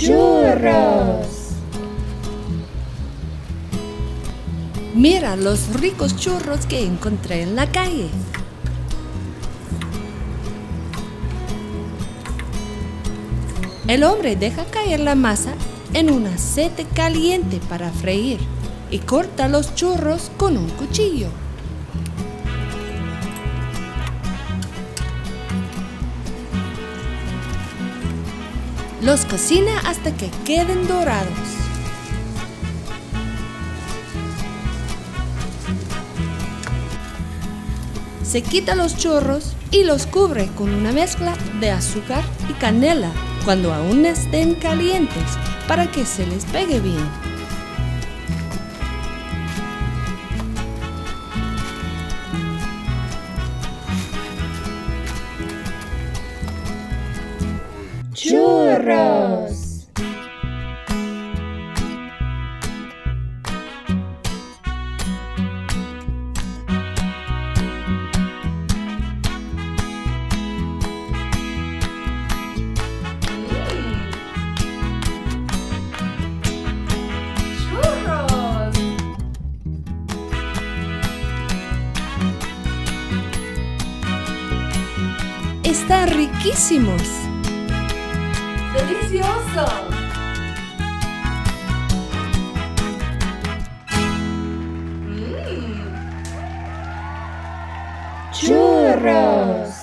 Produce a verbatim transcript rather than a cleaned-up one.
¡Churros! Mira los ricos churros que encontré en la calle. El hombre deja caer la masa en un aceite caliente para freír y corta los churros con un cuchillo. Los cocina hasta que queden dorados. Se quita los churros y los cubre con una mezcla de azúcar y canela cuando aún estén calientes para que se les pegue bien. ¡Churros! Están riquísimos. ¡Delicioso! ¡Churros!